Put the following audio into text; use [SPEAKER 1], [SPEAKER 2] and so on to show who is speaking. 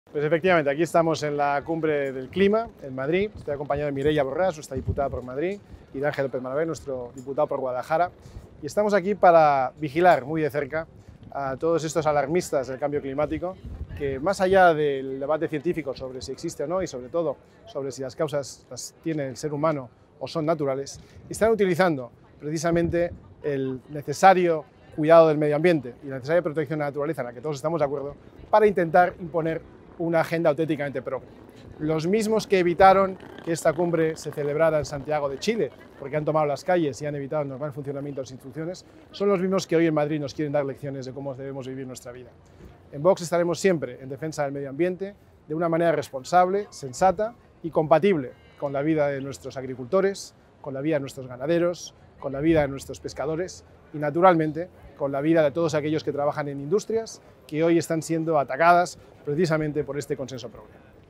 [SPEAKER 1] Pues efectivamente, aquí estamos en la Cumbre del Clima, en Madrid. Estoy acompañado de Mireia Borràs, nuestra diputada por Madrid, y de Ángel López Malavé, nuestro diputado por Guadalajara. Y estamos aquí para vigilar muy de cerca a todos estos alarmistas del cambio climático, que más allá del debate científico sobre si existe o no, y sobre todo sobre si las causas las tiene el ser humano o son naturales, están utilizando precisamente el necesario cuidado del medio ambiente y la necesaria protección de la naturaleza, en la que todos estamos de acuerdo, para intentar imponer una agenda auténticamente progre. Los mismos que evitaron que esta cumbre se celebrara en Santiago de Chile, porque han tomado las calles y han evitado el normal funcionamiento de las instituciones, son los mismos que hoy en Madrid nos quieren dar lecciones de cómo debemos vivir nuestra vida. En Vox estaremos siempre en defensa del medio ambiente, de una manera responsable, sensata y compatible con la vida de nuestros agricultores, con la vida de nuestros ganaderos, con la vida de nuestros pescadores y, naturalmente, con la vida de todos aquellos que trabajan en industrias que hoy están siendo atacadas precisamente por este consenso progre.